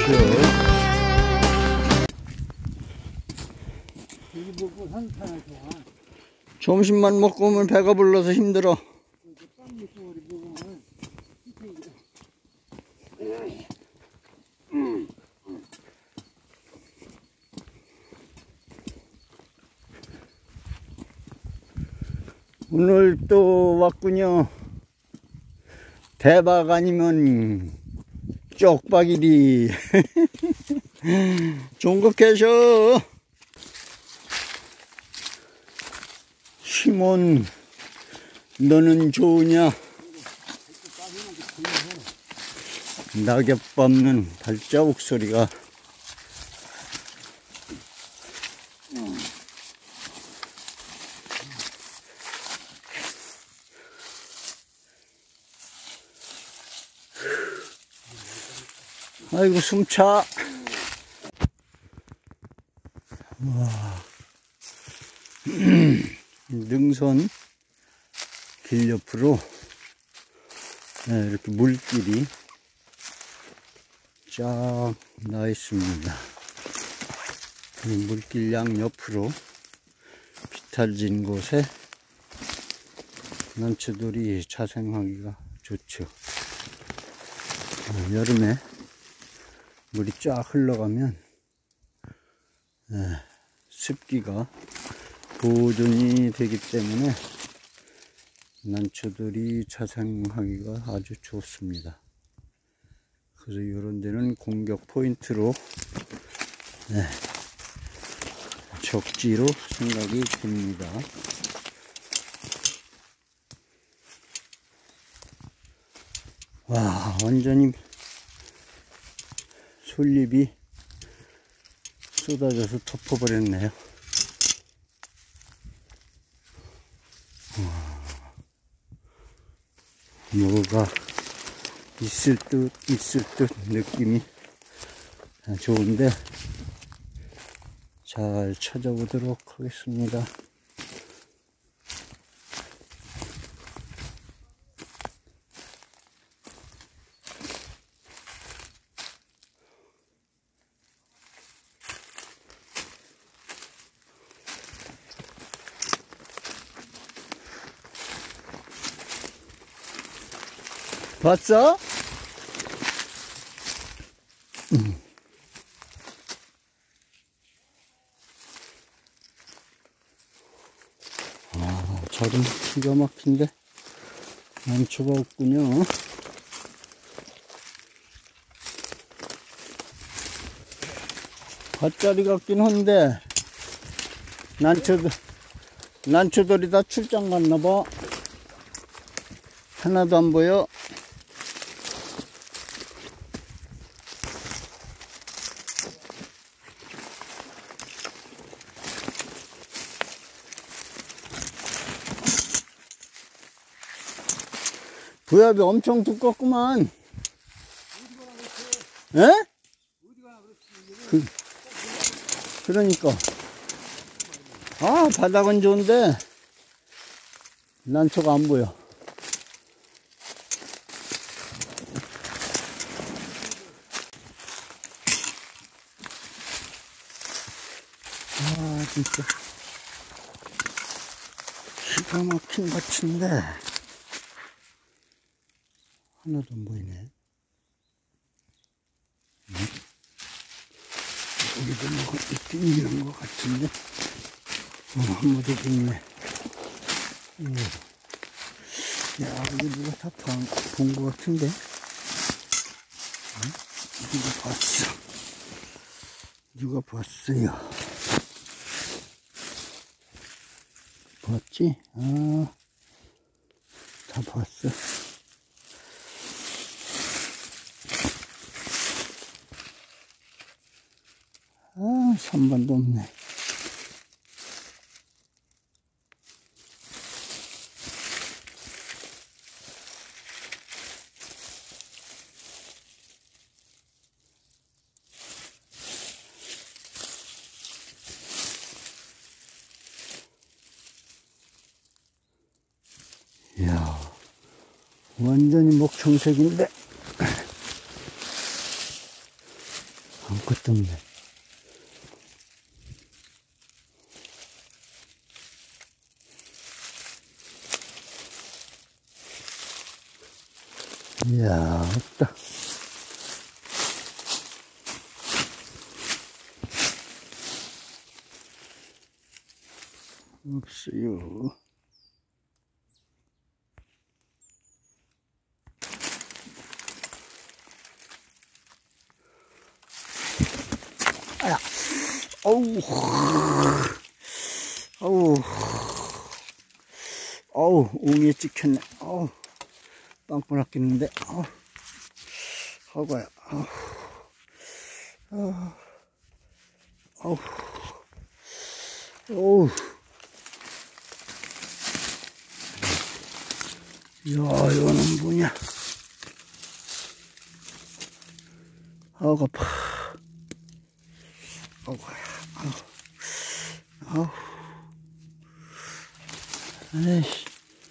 점심만 먹고 오면 배가 불러서 힘들어. 오늘 또 왔군요. 대박 아니면 쪽박이리. 좋은 거 계셔. 시몬, 너는 좋으냐? 낙엽 밟는 발자국 소리가 아이고 숨차. 와. 능선 길 옆으로 이렇게 물길이 쫙 나 있습니다. 이 물길 양 옆으로 비탈진 곳에 난초들이 자생하기가 좋죠. 여름에 물이 쫙 흘러가면 습기가 보존이 되기 때문에 난초들이 자생하기가 아주 좋습니다. 그래서 이런 데는 공격 포인트로 적지로 생각이 듭니다. 와, 완전히 솔잎이 쏟아져서 덮어버렸네요. 뭐가 있을 듯 느낌이 좋은데 잘 찾아보도록 하겠습니다. 봤어? 자리 기가 막힌데 난초가 없군요. 밭자리 같긴 한데 난초들이 다 출장 갔나봐. 하나도 안 보여. 부엽이 엄청 두껍구만. 에? 그러니까. 아, 바닥은 좋은데 난초가 안 보여. 아, 진짜 기가 막힌 밭인데 하나도 안 보이네. 여기도 뭐가 있긴 있는 것 같은데, 한 무더기 있네. 야, 여기 누가 다 본 것 같은데? 누가 봤어? 누가 봤어요? 봤지? 아, 다 봤어. 아, 3번도 없네. 이야, 완전히 목청색인데 아무것도 없네. 이야, 없다. 없어요. 아야, 어우, 어우, 어우, 웅이에 찍혔네. 어우, 빵꾸 났겠는데. 어우, 허거야. 어우, 어우, 어우. 이야, 이거는 뭐냐. 아우가 파. 아우가야. 아우. 아우. 에이씨.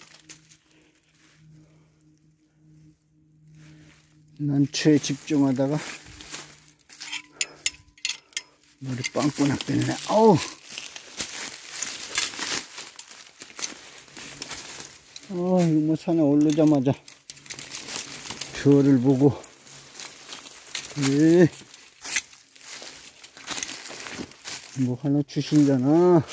난초에 집중하다가 머리 빵꾸 났겠네. 아우. 이거 뭐 산에 오르자마자 별을 보고, 예. 뭐 하나 주신다나.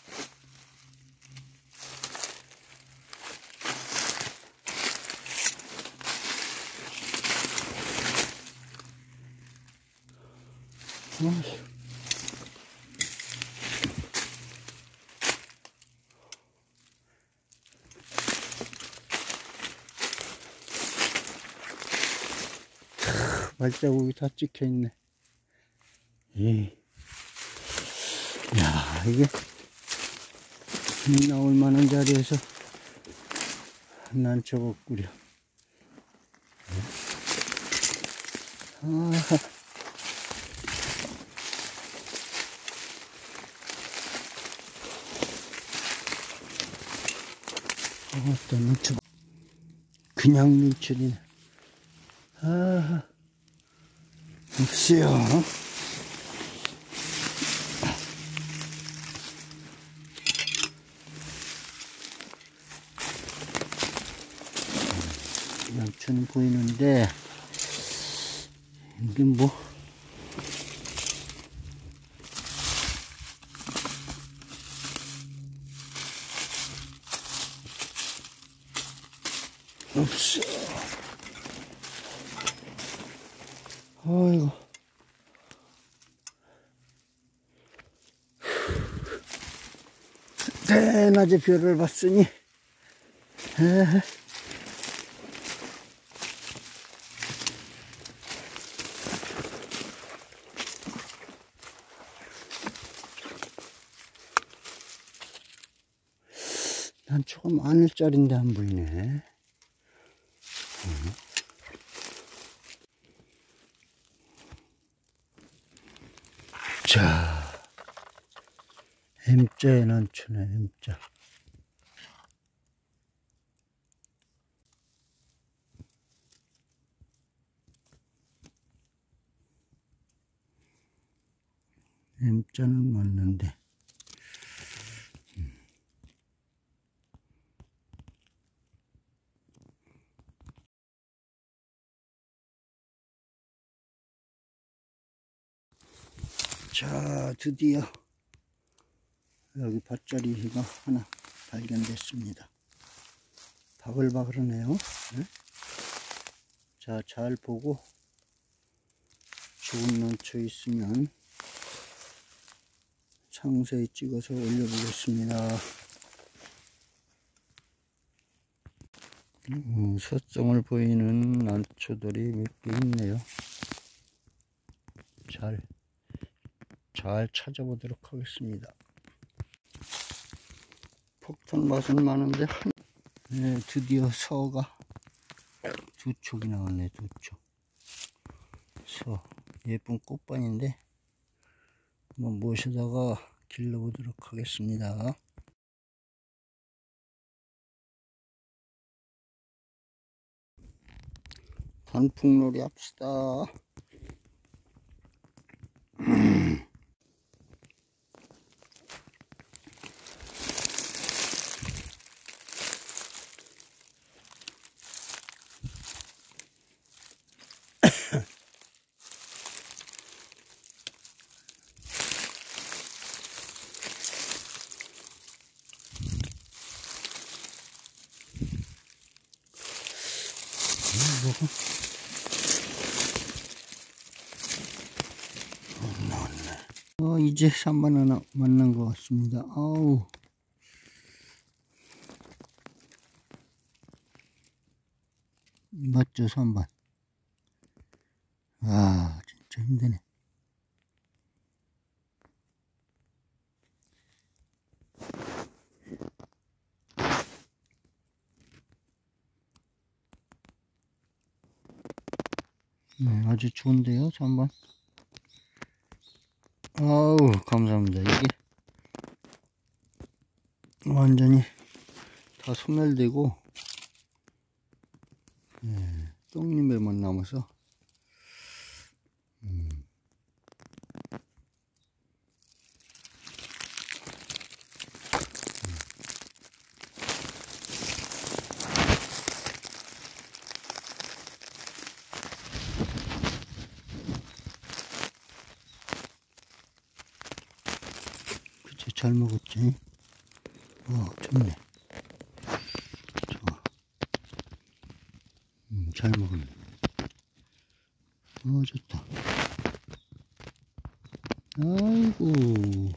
발자국이 다 찍혀 있네. 예. 야, 이게 나올 만한 자리에서 난 저거 꾸려. 아하. 또 눈치, 그냥 눈치리네. 아하. 없어요. 양초는 보이는데, 이게 뭐, 없어. 아이고. 대낮에 별을 봤으니, 난초가 많을 짜린데 안 보이네. 자, M자의 난초네, M자. M자는 맞는데. 자, 드디어 여기 밭자리가 하나 발견됐습니다. 바글바글하네요. 네? 자, 잘 보고 좋은 난초 있으면 상세히 찍어서 올려보겠습니다. 서성을 보이는 난초들이 몇 개 있네요. 잘 찾아보도록 하겠습니다. 폭탄 맛은 많은데, 네, 드디어 서가 두 촉이 나왔네. 두 촉. 서, 예쁜 꽃반인데 한번 모셔다가 길러보도록 하겠습니다. 단풍놀이 합시다. 이제 3번 하나 만난 것 같습니다. 아우. 맞죠, 3번. 아, 진짜 힘드네. 네, 아주 좋은데요, 3번. 아우, 감사합니다. 이게 완전히 다 소멸되고, 떡잎에만 남아서, 그치, 잘 먹었지? 좋네. 좋아. 잘 먹었네. 좋다. 아이고.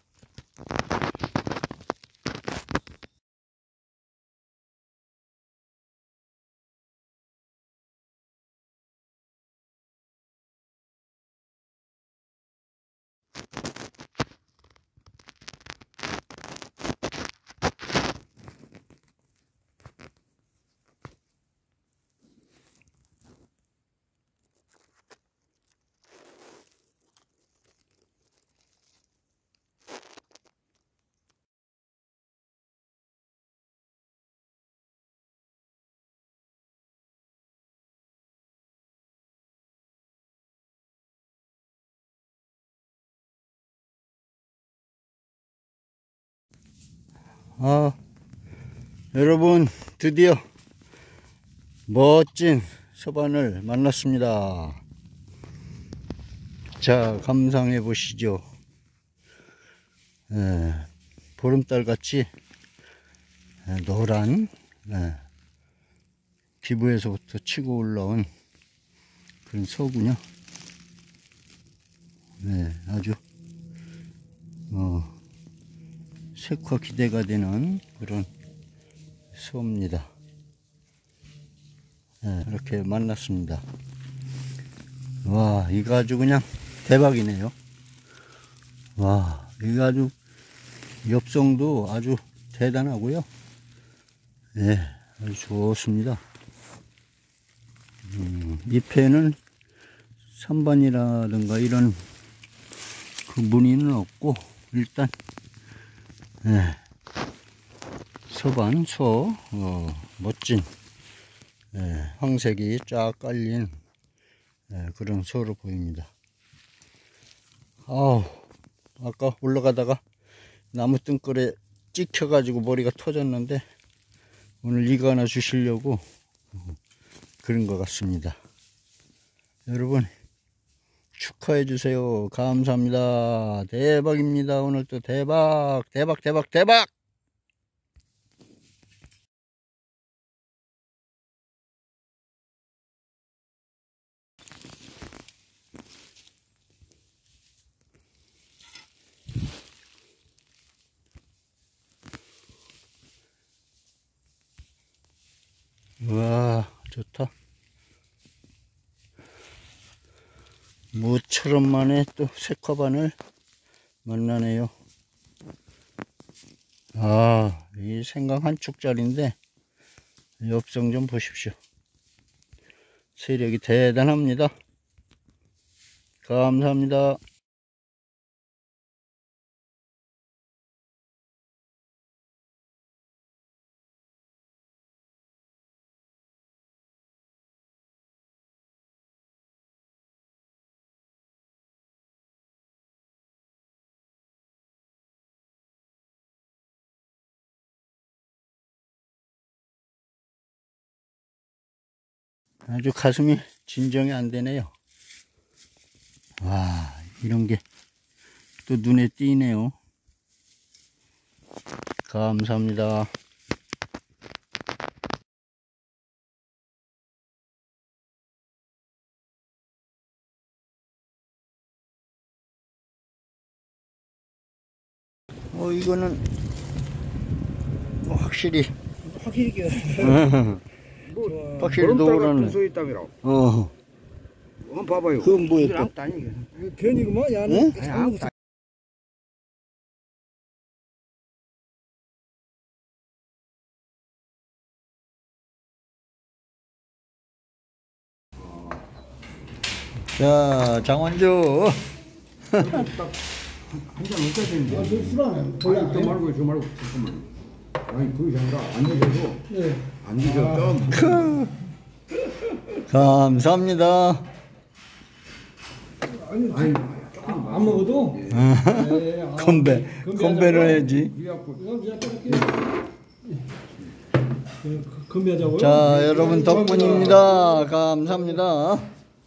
여러분, 드디어 멋진 서반을 만났습니다. 자, 감상해 보시죠. 보름달 같이 노란 피부에서부터 치고 올라온 그런 소군요. 아주 색화 기대가 되는 그런 소입니다. 이렇게 만났습니다. 와, 이거 아주 그냥 대박이네요. 와, 이거 아주 엽성도 아주 대단하고요. 아주 좋습니다. 잎에는 산반이라든가 이런 그 무늬는 없고, 일단 서반 소 멋진 황색이 쫙 깔린 그런 소로 보입니다. 아까 올라가다가 나무 뜬걸에 찍혀 가지고 머리가 터졌는데 오늘 이거 하나 주시려고 그런 것 같습니다. 여러분 축하해 주세요. 감사합니다. 대박입니다. 오늘 또 대박 대박 대박 대박. 와, 좋다. 모처럼 만에 또 색화반을 만나네요. 이 생강 한 축짜리인데 엽성 좀 보십시오. 세력이 대단합니다. 감사합니다. 아주 가슴이 진정이 안 되네요. 와, 이런 게 또 눈에 띄네요. 감사합니다. 이거는 확실히 확실히 뭐 확실히 보름달 노란. 같은 소리 있다미라. 한번 봐봐요. 그건 뭐였다? 아무것도 아니게. 변이구만 응? 야는 아니, 아무것도 자, 장원주. 한잔 먹어야 되는데. 술안해 저 말고 잠깐만. 아니 그게 아니라 안 드셔도 네. 안 드셔도 감사합니다. 아니 안 먹어도 네, 건배를 해야지. 건배하자고요. 자, 여러분 덕분입니다. 감사합니다.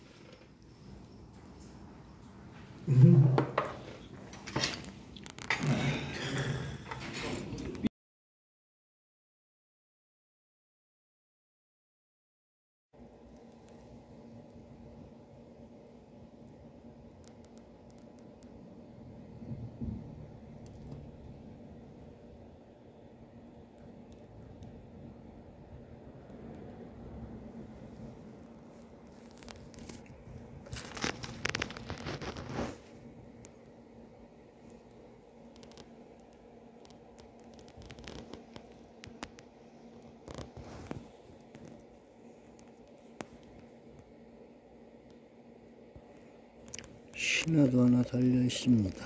신호도 하나 달려 있습니다.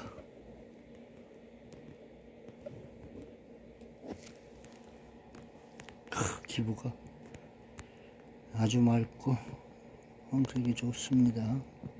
기부가 아주 맑고 황색이 좋습니다.